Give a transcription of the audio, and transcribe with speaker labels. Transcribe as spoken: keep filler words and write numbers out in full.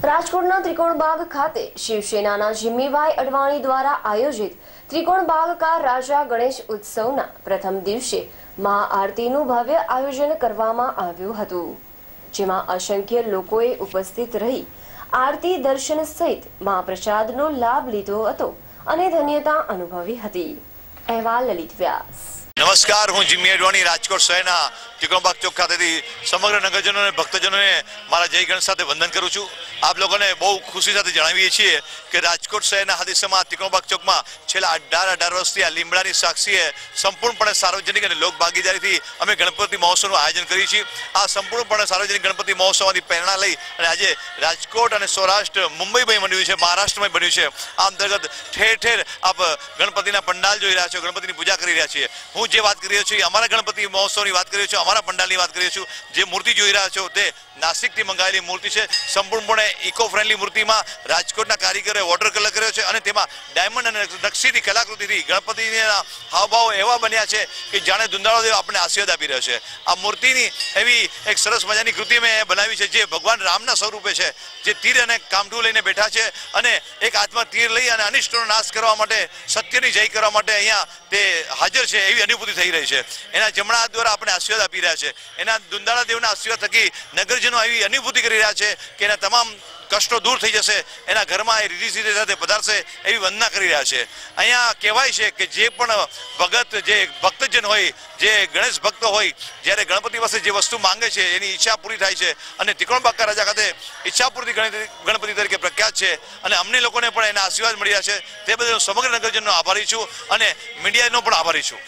Speaker 1: રાજકોટના ત્રિકોણબાગ ખાતે શિવસેનાના જિમ્મીભાઈ અડવાણી દ્વારા આયોજિત ત્રિકોણબાગ કા રાજા ગણેશ ઉત્સવના પ્રથમ દિવસે મહાઆરતીનું ભવ્ય આયોજન કરવામાં આવ્યું હતું, જેમાં અસંખ્ય લોકોએ ઉપસ્થિત રહી આરતી દર્શન સહિત મહાપ્રસાદનો લાભ લીધો હતો અને ધન્યતા અનુભવી હતી। અહેવાલ લલિત વ્યાસ।
Speaker 2: नमस्कार, हूँ जिम्मी अडवाणी राजकोट शहर त्रिकोणबाग चौक खाते समग्र नगरजनों ने भक्तजनों ने मारा जय गणेश साथ वंदन करूँ छूँ। आप लोगों ने बहु खुशी साथ जणावीए छीए कि राजकोट शहर हादिसामां त्रिकोणबाग चौक में छेल्ला अठार अठार वर्षथी आ લીમડાની સાક્ષીએ સંપૂર્ણપણે સાર્વજનિક અને લોક ભાગીદારીથી અમે ગણપતિ મહોત્સવનું આયોજન કરીએ છીએ। આ સંપૂર્ણપણે સાર્વજનિક ગણપતિ મહોત્સવની પ્રેરણા લઈ અને આજે રાજકોટ અને સૌરાષ્ટ્ર મુંબઈમાં બન્યું છે, મહારાષ્ટ્રમાં બન્યું છે। આ અંતર્ગત ઠેર ઠેર આપ ગણપતિના પંડાલ જોઈ રહ્યા છો, ગણપતિની પૂજા કરી રહ્યા છીએ। હું જે વાત કરી રહ્યો છું અમારા ગણપતિ મહોત્સવની વાત કરી રહ્યો છું, અમારા પંડાલની વાત કરી રહ્યો છું। જે મૂર્તિ જોઈ રહ્યા છો તે નાસિકથી મંગાવેલી મૂર્તિ છે। સંપૂર્ણપણે ઇકો ફ્રેન્ડલી મૂર્તિમાં રાજકોટના કારીગરોએ વોટર કલર કર્યો છે અને તેમાં ડાયમંડ અને નકશીથી કલાકૃતિથી ગણપતિના હાવભાવ એવા બન્યા છે કે જાણે દુંદાળો દેવ આપણને આશીર્વાદ આપી રહ્યો છે। આ મૂર્તિની એવી એક સરસ મજાની કૃતિ મેં બનાવી છે જે ભગવાન રામના સ્વરૂપે છે, જે તીર અને કામઠું લઈને બેઠા છે અને એક હાથમાં તીર લઈ અને અનિષ્ટનો નાશ કરવા માટે, સત્યની જય કરવા માટે અહીંયા તે હાજર છે એવી અનુભૂતિ થઈ રહી છે। એના જમણા હાથ દ્વારા આપણે આશીર્વાદ આપી રહ્યા છે। એના દુંદાળા દેવના આશીર્વાદ થકી નગરજનો આવી અનુભૂતિ કરી રહ્યા છે કે એના તમામ કષ્ટો દૂર થઈ જશે, એના ઘરમાં એ રીતિ સીધી સાથે પધારશે એવી વંદના કરી રહ્યા છે। અહીંયા કહેવાય છે કે જે પણ ભગત, જે ભક્તજન હોય, જે ગણેશ ભક્ત હોય, જ્યારે ગણપતિ પાસે જે વસ્તુ માંગે છે એની ઈચ્છા પૂરી થાય છે અને ત્રિકોણબાગ કા રાજા ખાતે ઈચ્છાપૂર્તિ ગણપતિ તરીકે પ્રખ્યાત છે અને અમને લોકોને પણ એના આશીર્વાદ મળી રહ્યા છે। તે બદલ હું સમગ્ર નગરજનનો આભારી છું અને મીડિયાનો પણ આભારી છું।